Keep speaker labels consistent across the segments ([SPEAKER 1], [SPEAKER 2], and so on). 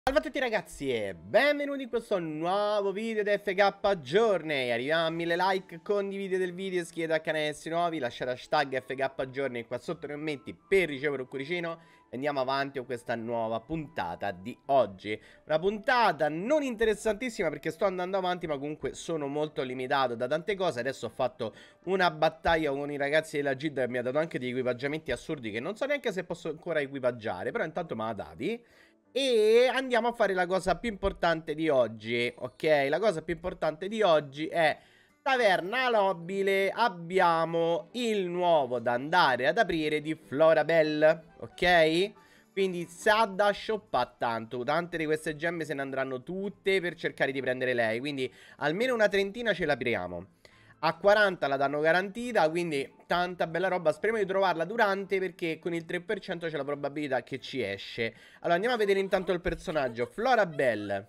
[SPEAKER 1] Salve a tutti ragazzi e benvenuti in questo nuovo video di FK Journey. Arriviamo a 1000 like, condividete il video, iscrivetevi al canale se nuovi, lasciate hashtag FK Journey qua sotto nei commenti per ricevere un cuoricino. E andiamo avanti con questa nuova puntata di oggi. Una puntata non interessantissima perché sto andando avanti, ma comunque sono molto limitato da tante cose. Adesso ho fatto una battaglia con i ragazzi della GID che mi ha dato anche degli equipaggiamenti assurdi che non so neanche se posso ancora equipaggiare, però intanto me l'ha dati. E andiamo a fare la cosa più importante di oggi, ok? La cosa più importante di oggi è Taverna Nobile. Abbiamo il nuovo da andare ad aprire di Florabelle, ok? Quindi sa da shoppare tanto. Tante di queste gemme se ne andranno tutte per cercare di prendere lei. Quindi almeno una trentina ce l'apriamo. A 40 la danno garantita, quindi tanta bella roba. Speriamo di trovarla durante, perché con il 3% c'è la probabilità che ci esce. Allora andiamo a vedere intanto il personaggio. Florabelle,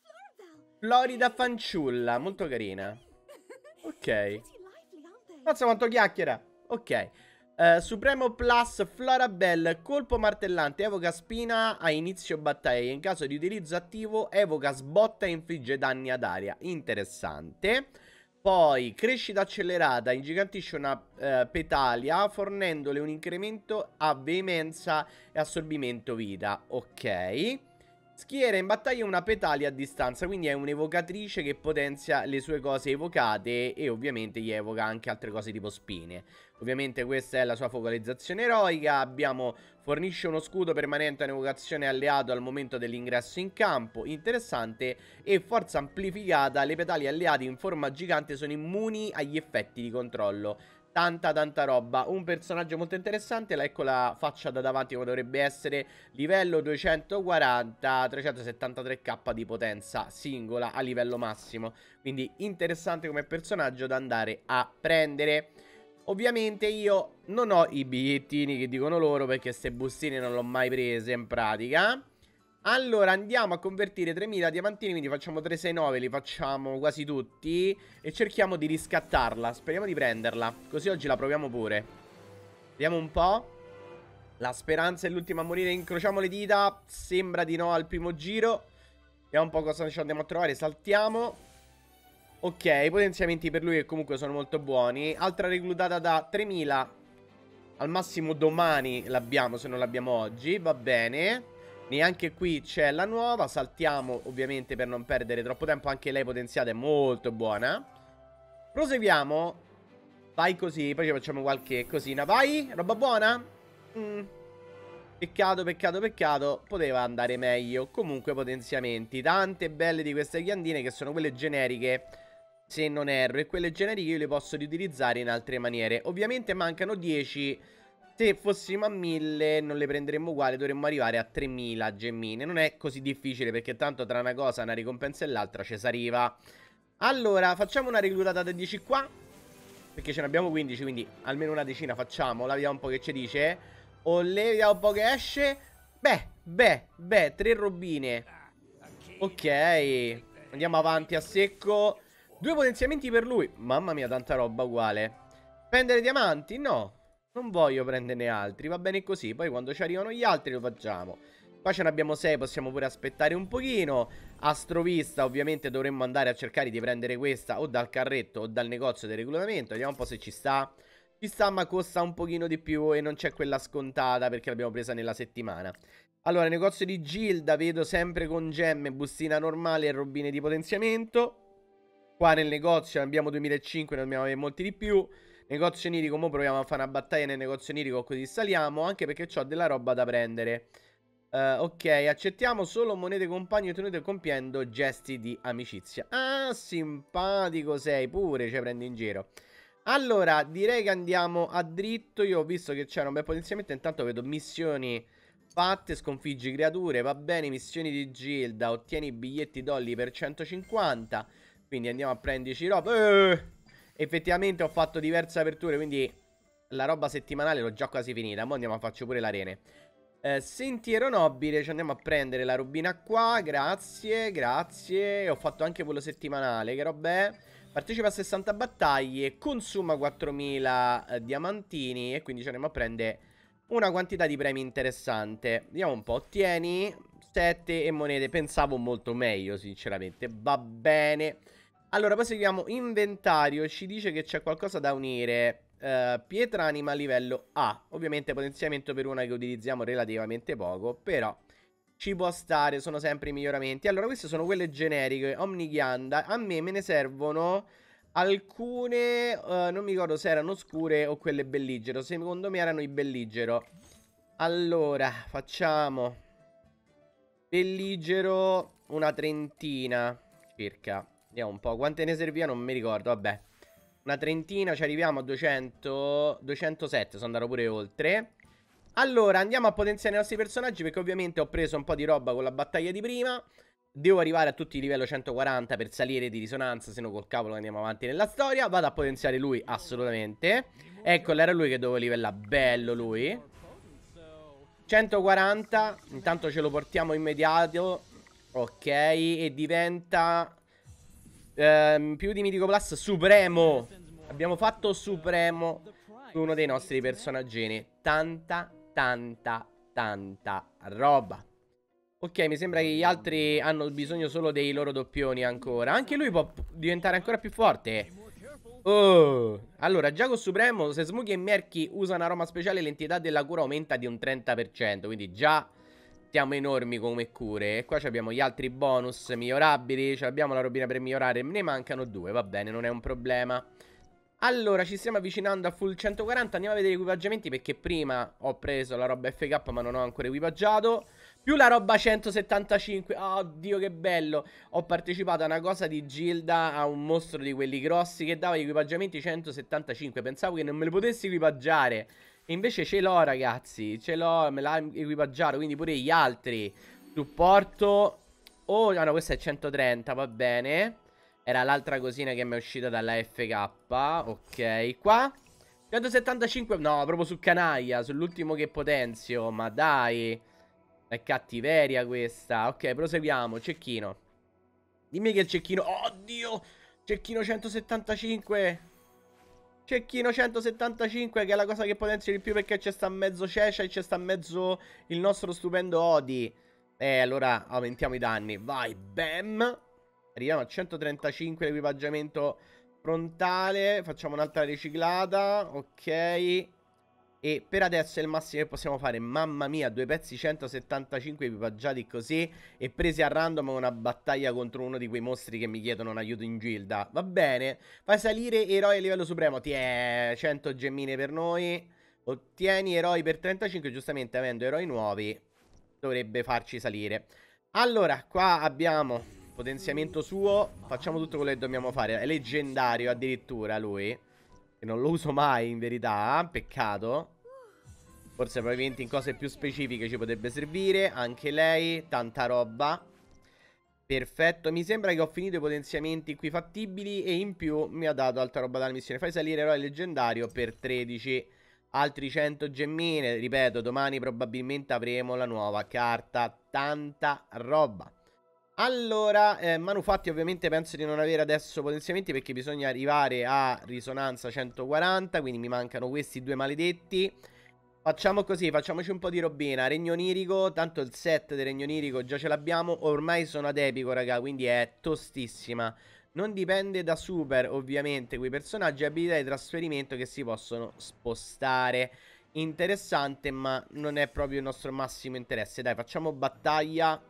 [SPEAKER 1] Florida fanciulla, molto carina. Ok. Mazza quanto chiacchiera. Ok. Supremo Plus Florabelle, colpo martellante, evoca spina a inizio battaglia. In caso di utilizzo attivo evoca sbotta e infligge danni ad aria. Interessante. Poi, crescita accelerata, ingigantisce una petalia fornendole un incremento a veemenza e assorbimento vita. Ok. Schiera in battaglia una petalia a distanza, quindi è un'evocatrice che potenzia le sue cose evocate e ovviamente gli evoca anche altre cose tipo spine. Ovviamente questa è la sua focalizzazione eroica. Fornisce uno scudo permanente a un'evocazione alleato al momento dell'ingresso in campo. Interessante. E forza amplificata. Le petali alleati in forma gigante sono immuni agli effetti di controllo. Tanta roba. Un personaggio molto interessante. Ecco la faccia da davanti come dovrebbe essere. Livello 240, 373k di potenza singola a livello massimo. Quindi interessante come personaggio da andare a prendere. Ovviamente io non ho i bigliettini che dicono loro, perché queste bustine non l'ho mai prese in pratica. Allora andiamo a convertire 3000 diamantini, quindi facciamo 369, li facciamo quasi tutti e cerchiamo di riscattarla. Speriamo di prenderla, così oggi la proviamo pure. Vediamo un po'. La speranza è l'ultima a morire, incrociamo le dita. Sembra di no al primo giro. Vediamo un po' cosa ci andiamo a trovare, saltiamo. Ok, i potenziamenti per lui che comunque sono molto buoni. Altra reclutata da 3000. Al massimo domani l'abbiamo, se non l'abbiamo oggi. Va bene. Neanche qui c'è la nuova. Saltiamo ovviamente per non perdere troppo tempo. Anche lei potenziata è molto buona. Proseguiamo. Vai così, poi ci facciamo qualche cosina. Vai, roba buona. Peccato. Poteva andare meglio. Comunque potenziamenti. Tante belle di queste ghiandine, che sono quelle generiche, se non erro, e quelle generiche io le posso riutilizzare in altre maniere. Ovviamente mancano 10. Se fossimo a 1000 non le prenderemmo uguali, dovremmo arrivare a 3000 gemmine. Non è così difficile, perché tanto tra una cosa, una ricompensa e l'altra ci si arriva. Allora, facciamo una reclutata da 10 qua, perché ce ne abbiamo 15, quindi almeno una decina facciamola. Vediamo un po' che ci dice. Olle, vediamo un po' che esce. Beh, 3 robine. Ok, andiamo avanti a secco. 2 potenziamenti per lui. Mamma mia, tanta roba uguale. Prendere diamanti? No, non voglio prenderne altri. Va bene così. Poi quando ci arrivano gli altri lo facciamo. Qua ce ne abbiamo 6. Possiamo pure aspettare un pochino. Astrovista, ovviamente dovremmo andare a cercare di prendere questa o dal carretto o dal negozio del reclutamento. Vediamo un po' se ci sta. Ci sta, ma costa un pochino di più e non c'è quella scontata perché l'abbiamo presa nella settimana. Allora, negozio di Gilda, vedo sempre con gemme, bustina normale e robine di potenziamento. Qua nel negozio abbiamo 2005, ne dobbiamo avere molti di più. Negozio onirico, mo proviamo a fare una battaglia nel negozio onirico, così saliamo, anche perché ho della roba da prendere. Ok, accettiamo solo monete compagni ottenute compiendo gesti di amicizia. Ah, simpatico sei, pure ci prendi in giro. Allora, direi che andiamo a dritto. Io ho visto che c'era un bel potenziamento. Intanto vedo missioni fatte. Sconfiggi creature, va bene. Missioni di Gilda. Ottieni biglietti dolly per 150. Quindi andiamo a prenderci roba. Effettivamente ho fatto diverse aperture, quindi la roba settimanale l'ho già quasi finita. Mo' andiamo a farci pure l'arene. Sentiero nobile, ci andiamo a prendere la robina qua. Grazie. Ho fatto anche quello settimanale. Che roba è? Partecipa a 60 battaglie, consuma 4000 diamantini e quindi ci andiamo a prendere una quantità di premi interessante. Vediamo un po'. Ottieni 17 e monete. Pensavo molto meglio, sinceramente. Va bene. Allora, poi seguiamo inventario. Ci dice che c'è qualcosa da unire. Pietra anima livello A. Ovviamente potenziamento per una che utilizziamo relativamente poco, però ci può stare, sono sempre i miglioramenti. Allora, queste sono quelle generiche. Omnighianda. A me ne servono alcune, non mi ricordo se erano scure o quelle belligero. Secondo me erano i belligero. Allora, facciamo belligero una trentina circa. Vediamo un po', quante ne serviva non mi ricordo, vabbè. Una trentina, ci arriviamo a 200, 207, sono andato pure oltre. Allora, andiamo a potenziare i nostri personaggi perché ovviamente ho preso un po' di roba con la battaglia di prima. Devo arrivare a tutti i livello 140 per salire di risonanza, se no col cavolo andiamo avanti nella storia. Vado a potenziare lui, assolutamente. Eccolo, era lui che dovevo livellare, bello lui. 140, intanto ce lo portiamo immediato. Ok, e diventa più di Mitico Plus Supremo. Abbiamo fatto Supremo su uno dei nostri personaggini. Tanta roba. Ok, mi sembra che gli altri hanno bisogno solo dei loro doppioni ancora. Anche lui può diventare ancora più forte. Oh. Allora, già con Supremo, se Smokey e Merky usano aroma speciale, l'entità della cura aumenta di un 30%. Quindi già siamo enormi come cure. E qua abbiamo gli altri bonus migliorabili. Abbiamo la robina per migliorare. Ne mancano 2, va bene, non è un problema. Allora, ci stiamo avvicinando a full 140. Andiamo a vedere gli equipaggiamenti perché prima ho preso la roba FK ma non ho ancora equipaggiato. Più la roba 175. Oddio che bello. Ho partecipato a una cosa di Gilda, a un mostro di quelli grossi che dava gli equipaggiamenti 175. Pensavo che non me li potessi equipaggiare. E invece ce l'ho ragazzi. Ce l'ho, me l'ha equipaggiato. Quindi pure gli altri. Supporto. Oh no, questo è 130, va bene. Era l'altra cosina che mi è uscita dalla FK. Ok, qua 175. No, proprio su canaglia. Sull'ultimo che potenzio. Ma dai, è cattiveria questa. Ok, proseguiamo. Cecchino. Dimmi che il cecchino. Oddio, cecchino 175. Cecchino 175, che è la cosa che potenzia di più perché c'è sta mezzo Cecia e c'è sta mezzo il nostro stupendo Odi. Allora aumentiamo i danni. Vai, bam. Arriviamo a 135 l'equipaggiamento frontale. Facciamo un'altra riciclata. Ok. E per adesso è il massimo che possiamo fare. Mamma mia, 2 pezzi 175 equipaggiati così e presi a random una battaglia contro uno di quei mostri che mi chiedono un aiuto in gilda. Va bene. Fai salire eroi a livello supremo. Tiè, 100 gemmine per noi. Ottieni eroi per 35. Giustamente avendo eroi nuovi dovrebbe farci salire. Allora, qua abbiamo potenziamento suo. Facciamo tutto quello che dobbiamo fare. È leggendario addirittura lui, che non lo uso mai in verità. Peccato. Forse probabilmente in cose più specifiche ci potrebbe servire. Anche lei, tanta roba. Perfetto, mi sembra che ho finito i potenziamenti qui fattibili. E in più mi ha dato altra roba dalla missione. Fai salire eroe leggendario per 13. Altri 100 gemmine. Ripeto, domani probabilmente avremo la nuova carta. Tanta roba. Allora, manufatti ovviamente penso di non avere adesso potenziamenti perché bisogna arrivare a risonanza 140, quindi mi mancano questi due maledetti. Facciamo così, facciamoci un po' di robina. Regno onirico, tanto il set del regno onirico già ce l'abbiamo. Ormai sono ad epico, raga, quindi è tostissima. Non dipende da super, ovviamente, quei personaggi e abilità di trasferimento che si possono spostare. Interessante, ma non è proprio il nostro massimo interesse. Dai, facciamo battaglia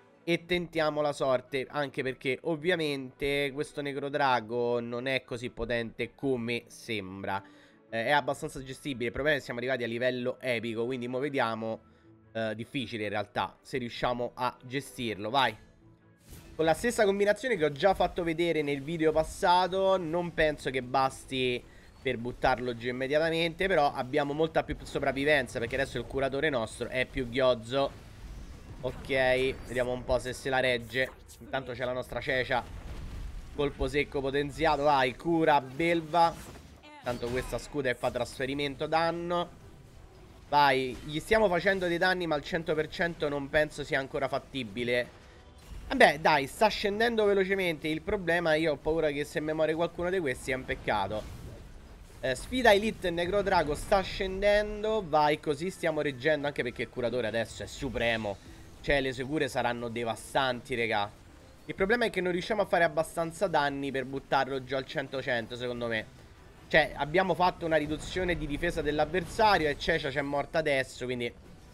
[SPEAKER 1] e tentiamo la sorte, anche perché ovviamente questo Necrodrago non è così potente come sembra. È abbastanza gestibile. Il problema è che siamo arrivati a livello epico, quindi mo vediamo. Difficile in realtà, se riusciamo a gestirlo. Vai. Con la stessa combinazione che ho già fatto vedere nel video passato. Non penso che basti per buttarlo giù immediatamente, però abbiamo molta più sopravvivenza perché adesso il curatore nostro è più ghiozzo. Ok, vediamo un po' se se la regge. Intanto c'è la nostra Cecia. Colpo secco potenziato. Vai, cura, belva. Tanto questa scuda e fa trasferimento danno. Vai, gli stiamo facendo dei danni ma al 100% non penso sia ancora fattibile. Vabbè, dai, sta scendendo velocemente. Il problema, io ho paura che se mi muore qualcuno di questi è un peccato. Sfida Elite Necrodrago sta scendendo. Vai, così stiamo reggendo, anche perché il curatore adesso è supremo. Cioè, le sue cure saranno devastanti, raga. Il problema è che non riusciamo a fare abbastanza danni per buttarlo giù al 100-100, secondo me. Cioè, abbiamo fatto una riduzione di difesa dell'avversario e Cecia c'è morta adesso, quindi...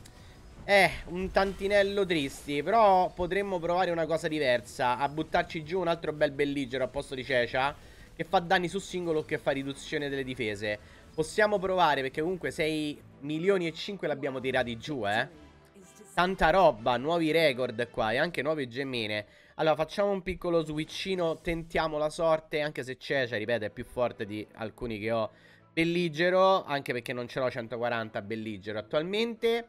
[SPEAKER 1] un tantinello tristi. Però potremmo provare una cosa diversa. A buttarci giù un altro bel belligero al posto di Cecia, che fa danni su singolo o che fa riduzione delle difese. Possiamo provare, perché comunque 6 milioni e 5 l'abbiamo tirati giù, Tanta roba, nuovi record qua e anche nuove gemmine. Allora facciamo un piccolo switchino, tentiamo la sorte, anche se Cecia, ripeto, è più forte di alcuni che ho. Belligero, anche perché non ce l'ho 140 belligero attualmente.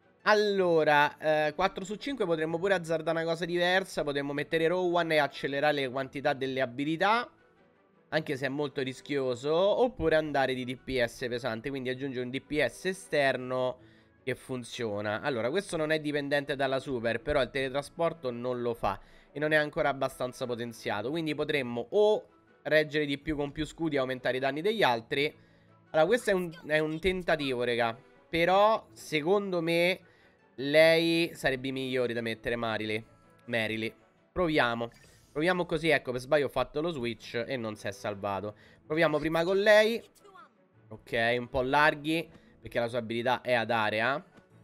[SPEAKER 1] Allora, 4 su 5 potremmo pure azzardare una cosa diversa. Potremmo mettere Rowan e accelerare le quantità delle abilità, anche se è molto rischioso. Oppure andare di DPS pesante, quindi aggiungere un DPS esterno che funziona. Allora, questo non è dipendente dalla super, però il teletrasporto non lo fa e non è ancora abbastanza potenziato. Quindi potremmo o reggere di più con più scudi e aumentare i danni degli altri. Allora, questo è un tentativo, raga. Però, secondo me, lei sarebbe migliore da mettere Marily. Proviamo. Proviamo così, ecco, per sbaglio ho fatto lo switch e non si è salvato. Proviamo prima con lei. Ok, un po' larghi, perché la sua abilità è ad area.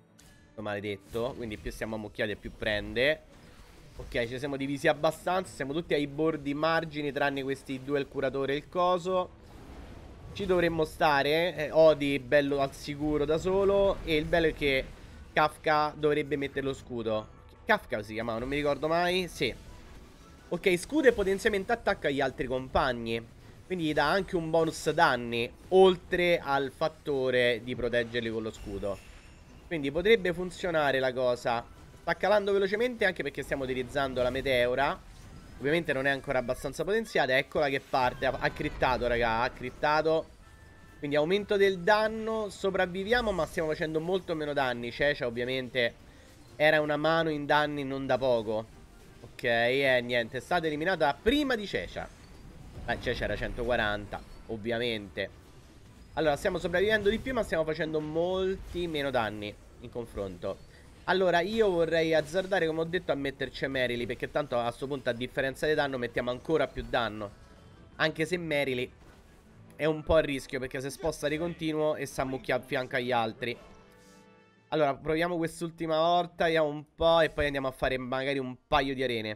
[SPEAKER 1] Maledetto. Quindi più stiamo ammucchiati e più prende. Ok, ci siamo divisi abbastanza. Siamo tutti ai bordi margini, tranne questi due, il curatore e il coso. Ci dovremmo stare. Odi bello al sicuro da solo. E il bello è che Kafka dovrebbe mettere lo scudo. Kafka si chiamava, non mi ricordo mai. Sì. Ok, scudo e potenziamento attacca agli altri compagni. Quindi gli dà anche un bonus danni, oltre al fattore di proteggerli con lo scudo. Quindi potrebbe funzionare la cosa. Sta calando velocemente anche perché stiamo utilizzando la meteora. Ovviamente non è ancora abbastanza potenziata. Eccola che parte. Ha crittato, raga. Ha crittato. Quindi aumento del danno. Sopravviviamo, ma stiamo facendo molto meno danni. Cecia ovviamente era una mano in danni non da poco. Ok, niente. È stata eliminata prima di Cecia. Cecia era 140, ovviamente. Allora, stiamo sopravvivendo di più, ma stiamo facendo molti meno danni in confronto. Allora, io vorrei azzardare, come ho detto, a metterci Marily, perché tanto a questo punto, a differenza di danno, mettiamo ancora più danno. Anche se Marily è un po' a rischio, perché se sposta di continuo e si ammucchia a fianco agli altri. Allora, proviamo quest'ultima volta, vediamo un po' e poi andiamo a fare magari un paio di arene.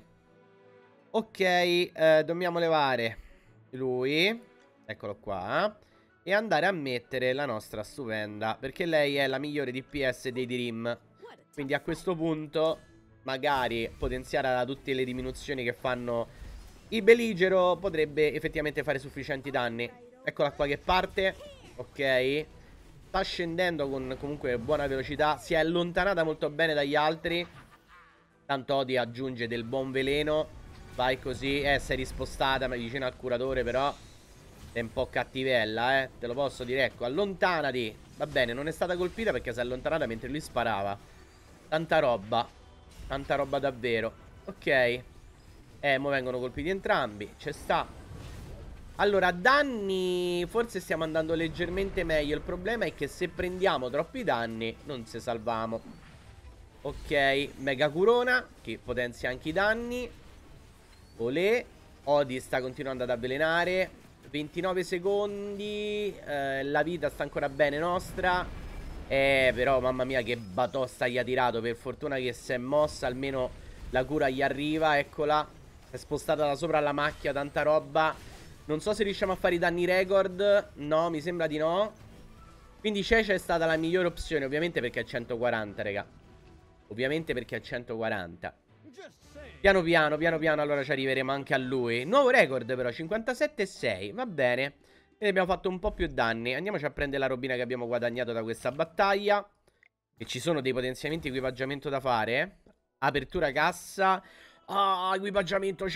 [SPEAKER 1] Ok, dobbiamo levare lui, eccolo qua, e andare a mettere la nostra stupenda, perché lei è la migliore DPS dei Dream. Quindi a questo punto magari potenziare tutte le diminuzioni che fanno il belligero potrebbe effettivamente fare sufficienti danni. Eccola qua che parte. Ok, sta scendendo con comunque buona velocità. Si è allontanata molto bene dagli altri. Tanto Odi aggiunge del buon veleno. Vai così, sei rispostata vicino al curatore, però è un po' cattivella, te lo posso dire. Ecco, allontanati. Va bene, non è stata colpita perché si è allontanata mentre lui sparava. Tanta roba davvero. Ok, mo vengono colpiti entrambi. Ci sta. Allora, danni forse stiamo andando leggermente meglio. Il problema è che se prendiamo troppi danni non ci salviamo. Ok, mega curona che potenzia anche i danni. Olè. Odi sta continuando ad avvelenare. 29 secondi. La vita sta ancora bene nostra. Però mamma mia che batosta gli ha tirato. Per fortuna che si è mossa, almeno la cura gli arriva. Eccola. È spostata da sopra alla macchia. Tanta roba. Non so se riusciamo a fare i danni record. No, mi sembra di no. Quindi Cecia è stata la migliore opzione. Ovviamente perché è 140, raga. Ovviamente perché è 140. Piano piano allora ci arriveremo anche a lui. Nuovo record però, 57,6. Va bene. Quindi abbiamo fatto un po' più danni. Andiamoci a prendere la robina che abbiamo guadagnato da questa battaglia. E ci sono dei potenziamenti equipaggiamento da fare. Apertura cassa. Equipaggiamento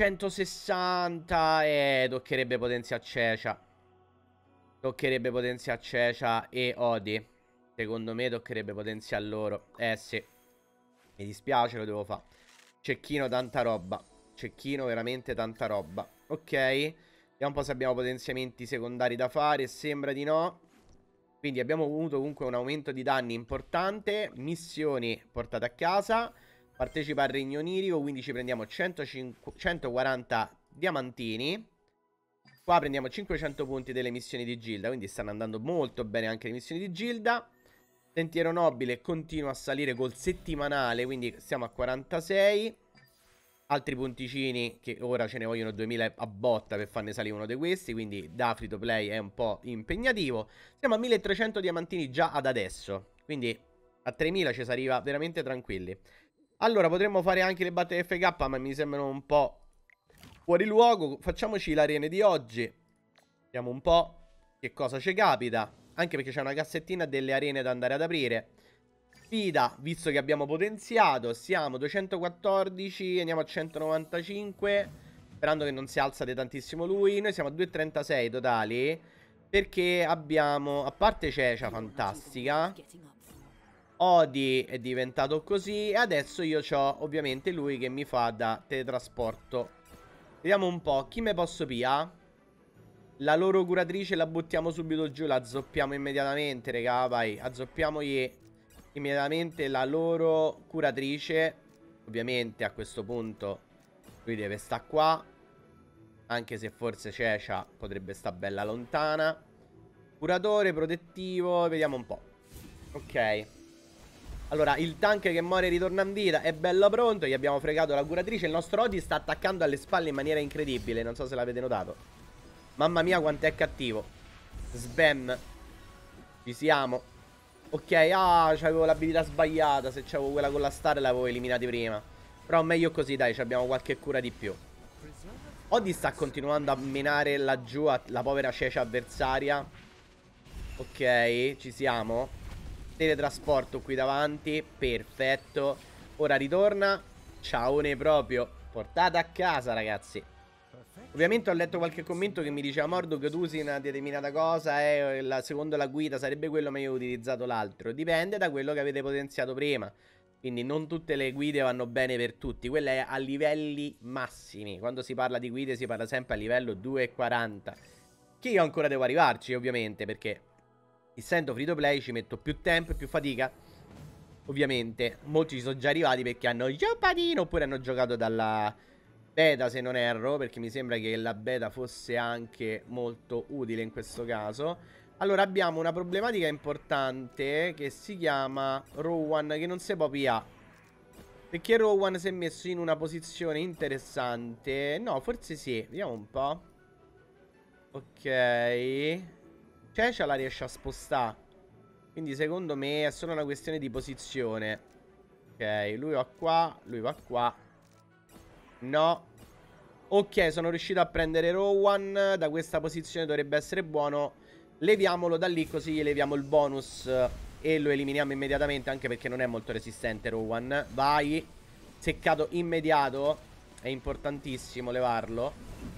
[SPEAKER 1] 160. Toccherebbe potenziare Cecia. Toccherebbe potenziare Cecia e Odi. Secondo me toccherebbe potenziare loro. Sì. Mi dispiace, lo devo fare. Cecchino, tanta roba. Cecchino, veramente tanta roba. Ok. Vediamo un po' se abbiamo potenziamenti secondari da fare. Sembra di no. Quindi abbiamo avuto comunque un aumento di danni importante. Missioni portate a casa. Partecipa al regno onirico, quindi ci prendiamo 140 diamantini. Qua prendiamo 500 punti delle missioni di Gilda, quindi stanno andando molto bene anche le missioni di Gilda. Sentiero nobile continua a salire col settimanale, quindi stiamo a 46. Altri punticini che ora ce ne vogliono 2000 a botta per farne salire uno di questi, quindi da free to play è un po' impegnativo. Siamo a 1300 diamantini già ad adesso, quindi a 3000 ci si arriva veramente tranquilli. Allora potremmo fare anche le battaglie FK, ma mi sembrano un po' fuori luogo. Facciamoci l'arena di oggi. Vediamo un po' che cosa ci capita. Anche perché c'è una cassettina delle arene da andare ad aprire. Sfida, visto che abbiamo potenziato, siamo 214, andiamo a 195, sperando che non si alzate tantissimo lui. Noi siamo a 236 totali, perché abbiamo, a parte Cecia, fantastica, Odi è diventato così, e adesso io ho ovviamente lui che mi fa da teletrasporto. Vediamo un po', chi me posso pia? La loro curatrice la buttiamo subito giù, la zoppiamo immediatamente, raga, vai, azzoppiamogli immediatamente la loro curatrice. Ovviamente a questo punto lui deve stare qua, anche se forse Cecia potrebbe stare bella lontana. Curatore, protettivo, vediamo un po'. Ok. Allora, il tank che muore e ritorna in vita è bello pronto, gli abbiamo fregato la curatrice. Il nostro Odi sta attaccando alle spalle in maniera incredibile, non so se l'avete notato. Mamma mia quanto è cattivo. Sbam. Ci siamo. Ok, c'avevo l'abilità sbagliata. Se c'avevo quella con la star l'avevo eliminati prima. Però meglio così, dai, abbiamo qualche cura di più. Odi sta continuando a menare laggiù la povera Cecia avversaria. Ok, ci siamo. Teletrasporto qui davanti. Perfetto. Ora ritorna. Ciaone proprio. Portate a casa, ragazzi. Ovviamente ho letto qualche commento che mi diceva Morduk, tu usi una determinata cosa secondo la guida sarebbe quello, ma io ho utilizzato l'altro. Dipende da quello che avete potenziato prima. Quindi non tutte le guide vanno bene per tutti. Quella è a livelli massimi. Quando si parla di guide si parla sempre a livello 2,40. Che io ancora devo arrivarci, ovviamente, perché essendo free to play ci metto più tempo e più fatica. Ovviamente molti ci sono già arrivati perché hanno giocato oppure hanno giocato dalla beta, se non erro, perché mi sembra che la beta fosse anche molto utile in questo caso. Allora abbiamo una problematica importante che si chiama Rowan, che non si può PA, perché Rowan si è messo in una posizione interessante. No, forse sì, vediamo un po'. Ok, Cecia la riesce a spostare, quindi secondo me è solo una questione di posizione. Ok, lui va qua, lui va qua. No. Ok, sono riuscito a prendere Rowan. Da questa posizione dovrebbe essere buono. Leviamolo da lì, così gli leviamo il bonus e lo eliminiamo immediatamente, anche perché non è molto resistente Rowan. Vai. Seccato immediato. È importantissimo levarlo.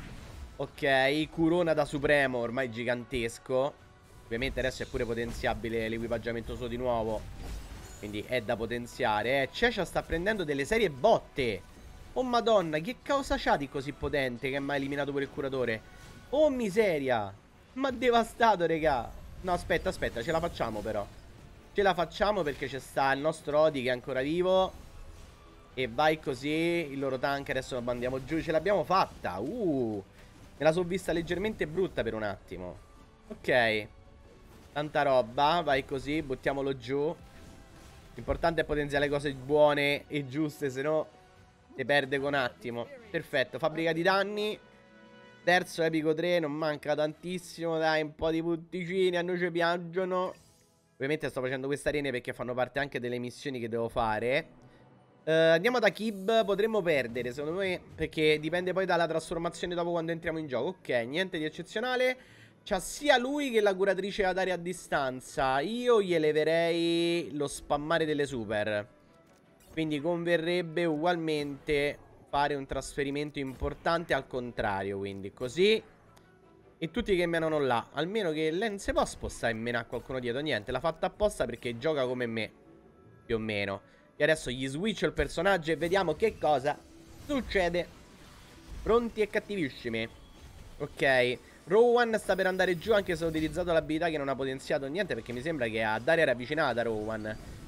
[SPEAKER 1] Ok, Corona da Supremo, ormai gigantesco. Ovviamente adesso è pure potenziabile l'equipaggiamento suo di nuovo, quindi è da potenziare. Cecia sta prendendo delle serie botte. Oh madonna, che cosa c'ha di così potente che mi ha eliminato pure il curatore? Oh miseria. Ma devastato, regà. No, aspetta, aspetta, ce la facciamo però. Ce la facciamo perché c'è sta il nostro Odi che è ancora vivo. E vai così. Il loro tank adesso lo mandiamo giù. Ce l'abbiamo fatta. Me la sono vista leggermente brutta per un attimo. Ok. Tanta roba. Vai così, buttiamolo giù. L'importante è potenziare le cose buone e giuste, se no si perde con un attimo. Perfetto, fabbrica di danni. Terzo epico 3, non manca tantissimo. Dai, un po' di punticini, a noi ci piacciono. Ovviamente sto facendo queste arene perché fanno parte anche delle missioni che devo fare. Andiamo da Kib, potremmo perdere secondo me, perché dipende poi dalla trasformazione dopo quando entriamo in gioco. Ok, niente di eccezionale. C'ha sia lui che la curatrice ad area a distanza. Io gli leverei lo spammare delle super, quindi converrebbe ugualmente fare un trasferimento importante al contrario. Quindi così. E tutti che menano là. Almeno che lei non si può spostare e menare qualcuno dietro. Niente, l'ha fatta apposta perché gioca come me, più o meno. E adesso gli switcho il personaggio e vediamo che cosa succede. Pronti e cattivissimi. Ok, Rowan sta per andare giù, anche se ho utilizzato l'abilità che non ha potenziato niente, perché mi sembra che ad area ravvicinata Rowan.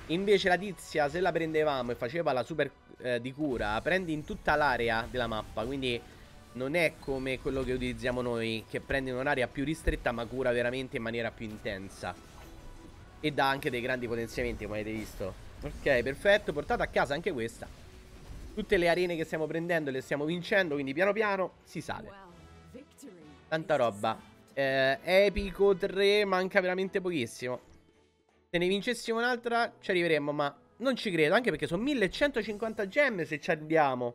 [SPEAKER 1] Invece la tizia, se la prendevamo e faceva la super di cura, prende in tutta l'area della mappa. Quindi non è come quello che utilizziamo noi, che prende in un'area più ristretta ma cura veramente in maniera più intensa. E dà anche dei grandi potenziamenti, come avete visto. Ok, perfetto, portata a casa anche questa. Tutte le arene che stiamo prendendo le stiamo vincendo, quindi piano piano si sale. Tanta roba. Epico 3, manca veramente pochissimo. Se ne vincessimo un'altra ci arriveremmo, ma non ci credo, anche perché sono 1150 gemme se ci andiamo.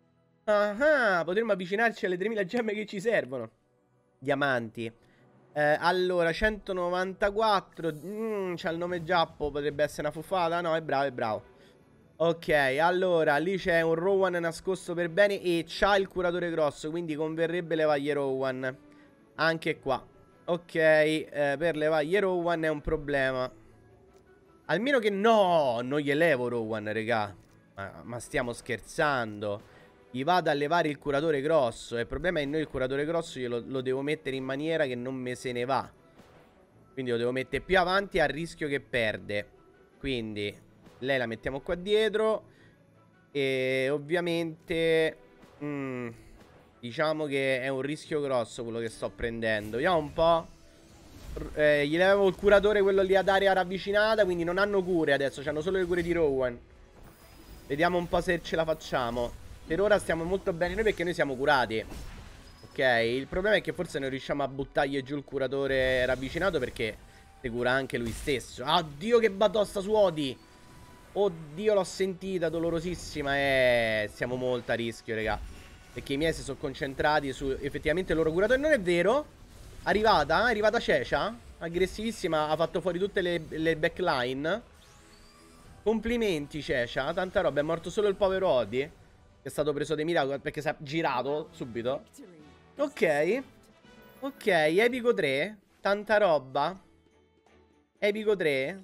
[SPEAKER 1] Ah, potremmo avvicinarci alle 3000 gemme che ci servono. Diamanti. Allora, 194. C'ha il nome Giappo, potrebbe essere una fuffata. No, è bravo, è bravo. Ok, allora, lì c'è un Rowan nascosto per bene e c'ha il curatore grosso, quindi converrebbe levaglie Rowan. Anche qua. Ok, per levaglie Rowan è un problema. Almeno che no, non gli elevo Rowan, regà. Ma stiamo scherzando. Gli vado a levare il curatore grosso. Il problema è che noi il curatore grosso lo devo mettere in maniera che non me se ne va. Quindi lo devo mettere più avanti a rischio che perde. Quindi lei la mettiamo qua dietro. E ovviamente diciamo che è un rischio grosso quello che sto prendendo. Vediamo un po'. Gli levo il curatore, quello lì ad area ravvicinata. Quindi non hanno cure adesso, hanno solo le cure di Rowan. Vediamo un po' se ce la facciamo. Per ora stiamo molto bene noi perché noi siamo curati. Ok, il problema è che forse non riusciamo a buttargli giù il curatore ravvicinato perché si cura anche lui stesso. Oddio che batosta su Odi. Oddio l'ho sentita, dolorosissima. Siamo molto a rischio, raga. Perché i miei si sono concentrati su effettivamente il loro curatore. Non è vero? È arrivata Cecia, aggressivissima, ha fatto fuori tutte le backline. Complimenti Cecia, tanta roba, è morto solo il povero Odi, che è stato preso dei miracoli perché si è girato subito. Ok, ok, epico 3, tanta roba. Epico 3.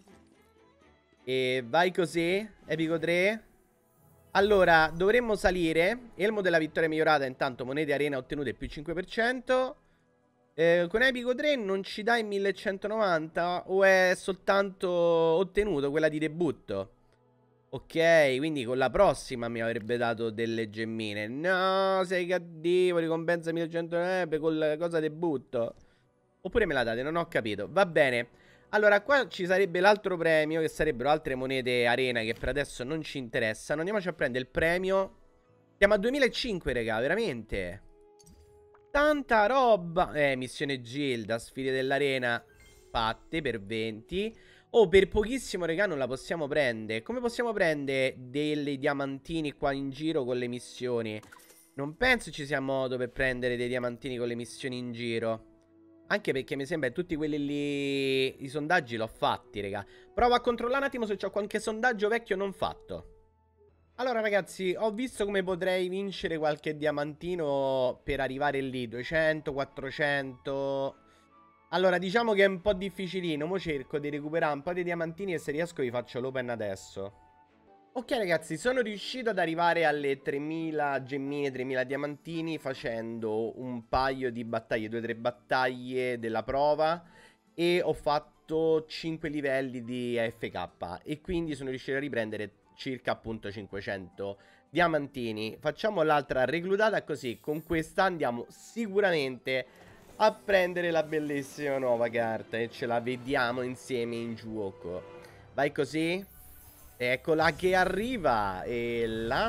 [SPEAKER 1] E vai così, epico 3. Allora, dovremmo salire. Elmo della vittoria migliorata, intanto monete arena ottenute più 5%. Con Epico 3 non ci dai 1190 o è soltanto ottenuto quella di debutto? Ok, quindi con la prossima mi avrebbe dato delle gemmine. No, sei cattivo, ricompensa 1100 con la cosa debutto. Oppure me la date, non ho capito. Va bene. Allora, qua ci sarebbe l'altro premio, che sarebbero altre monete arena che per adesso non ci interessano. Andiamoci a prendere il premio. Siamo a 2005, raga, veramente. Tanta roba. Missione Gilda, sfide dell'arena fatte per 20. Oh, per pochissimo, raga, non la possiamo prendere. Come possiamo prendere dei diamantini qua in giro con le missioni? Non penso ci sia modo per prendere dei diamantini con le missioni in giro. Anche perché mi sembra che tutti quelli lì, i sondaggi l'ho fatti, raga. Provo a controllare un attimo se c'ho qualche sondaggio vecchio non fatto. Allora ragazzi, ho visto come potrei vincere qualche diamantino per arrivare lì, 200, 400. Allora diciamo che è un po' difficilino, mo cerco di recuperare un po' di diamantini e se riesco vi faccio l'open adesso. Ok ragazzi, sono riuscito ad arrivare alle 3000 gemmine, 3000 diamantini facendo un paio di battaglie, 2-3 battaglie della prova. E ho fatto 5 livelli di AFK e quindi sono riuscito a riprendere circa appunto 500 diamantini. Facciamo l'altra reclutata così con questa andiamo sicuramente a prendere la bellissima nuova carta e ce la vediamo insieme in gioco. Vai così. Eccola che arriva. E là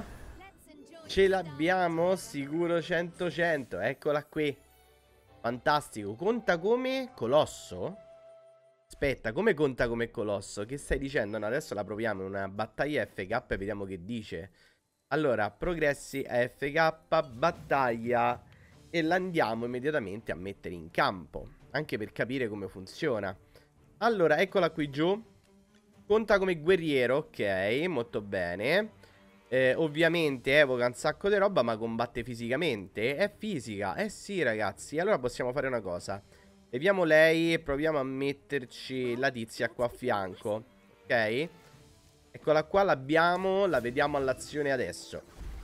[SPEAKER 1] ce l'abbiamo sicuro 100-100. Eccola qui. Fantastico. Conta come colosso? Aspetta, come conta come colosso? Che stai dicendo? No, adesso la proviamo in una battaglia FK e vediamo che dice. Allora, progressi FK, battaglia. E la andiamo immediatamente a mettere in campo. Anche per capire come funziona. Allora, eccola qui giù. Conta come guerriero, ok, molto bene. Ovviamente evoca un sacco di roba, ma combatte fisicamente. È fisica, eh sì ragazzi. Allora possiamo fare una cosa. Leviamo lei e proviamo a metterci la tizia qua a fianco. Ok? Eccola qua, l'abbiamo, la vediamo all'azione adesso.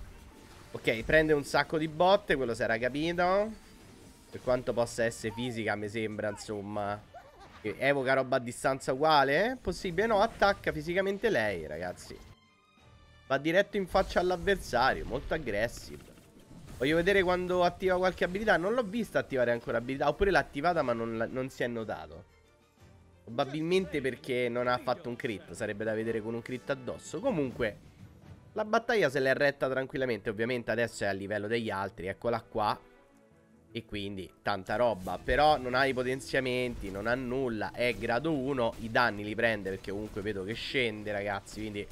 [SPEAKER 1] Ok, prende un sacco di botte, quello si era capito. Per quanto possa essere fisica, mi sembra, insomma, Evoca roba a distanza uguale? Possibile? No, attacca fisicamente lei, ragazzi. Va diretto in faccia all'avversario, molto aggressive. Voglio vedere quando attiva qualche abilità. Non l'ho vista attivare ancora abilità. Oppure l'ha attivata ma non si è notato. Probabilmente perché non ha fatto un crit. Sarebbe da vedere con un crit addosso. Comunque, la battaglia se l'è retta tranquillamente. Ovviamente adesso è a livello degli altri. Eccola qua. E quindi tanta roba. Però non ha i potenziamenti, non ha nulla. È grado 1. I danni li prende perché comunque vedo che scende, ragazzi. Quindi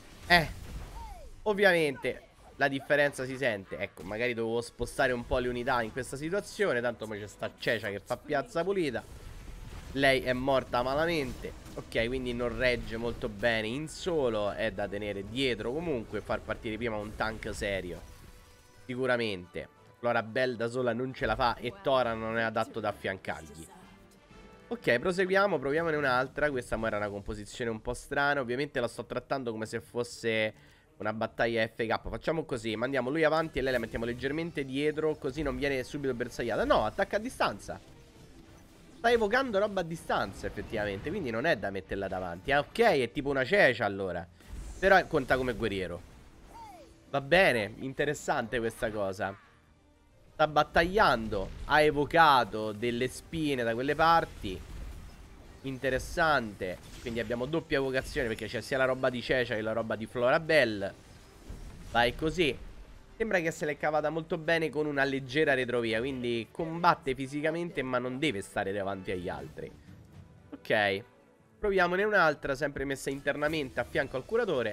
[SPEAKER 1] ovviamente la differenza si sente. Ecco, magari dovevo spostare un po' le unità in questa situazione. Tanto poi c'è sta Cecia che fa piazza pulita. Lei è morta malamente. Ok, quindi non regge molto bene in solo. È da tenere dietro comunque. Far partire prima un tank serio sicuramente. Florabelle da sola non ce la fa e Tora non è adatto da affiancargli. Ok, proseguiamo, proviamone un'altra. Questa mo era una composizione un po' strana. Ovviamente la sto trattando come se fosse una battaglia FK. Facciamo così, mandiamo lui avanti e lei la mettiamo leggermente dietro, così non viene subito bersagliata. No, attacca a distanza. Sta evocando roba a distanza effettivamente, quindi non è da metterla davanti. Ok, è tipo una Cecia allora. Però conta come guerriero. Va bene, interessante questa cosa. Sta battagliando. Ha evocato delle spine da quelle parti. Interessante. Quindi abbiamo doppia evocazione perché c'è sia la roba di Cecia che la roba di Florabelle. Vai così. Sembra che se l'è cavata molto bene con una leggera retrovia. Quindi combatte fisicamente ma non deve stare davanti agli altri. Ok. Proviamone un'altra, sempre messa internamente a fianco al curatore.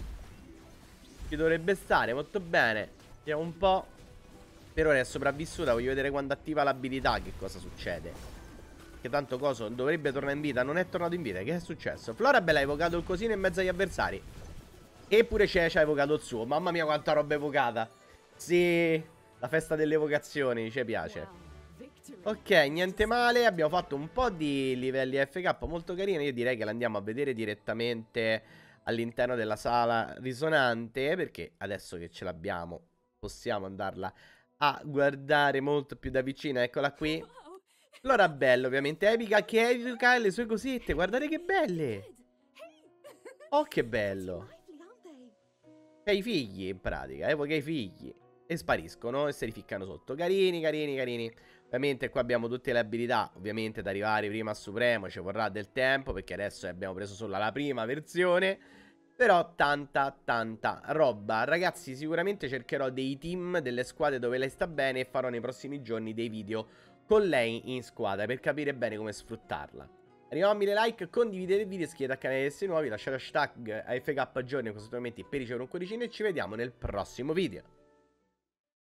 [SPEAKER 1] Ci dovrebbe stare molto bene. Vediamo un po'. Per ora è sopravvissuta, voglio vedere quando attiva l'abilità che cosa succede. Che tanto coso dovrebbe tornare in vita, non è tornato in vita, che è successo? Florabelle ha evocato il cosino in mezzo agli avversari. Eppure Cecia ha evocato il suo, mamma mia quanta roba evocata. Sì, la festa delle evocazioni, ci piace. Ok, niente male, abbiamo fatto un po' di livelli FK molto carini. Io direi che l'andiamo a vedere direttamente all'interno della sala risonante, perché adesso che ce l'abbiamo possiamo andarla a guardare molto più da vicino. Eccola qui. Florabelle ovviamente epica che evoca le sue cosette. Guardate che belle. Oh che bello. C'ha i figli in pratica. Evoca i figli. E spariscono e si rificcano sotto. Carini, carini, carini. Ovviamente qua abbiamo tutte le abilità. Ovviamente da arrivare prima a Supremo ci vorrà del tempo, perché adesso abbiamo preso solo la prima versione. Però tanta roba. Ragazzi, sicuramente cercherò dei team, delle squadre dove lei sta bene, e farò nei prossimi giorni dei video con lei in squadra per capire bene come sfruttarla. Arriviamo a 1000 like, condividete il video, iscrivetevi al canale se nuovi, lasciate hashtag AFK giorni con per ricevere un cuoricino e ci vediamo nel prossimo video.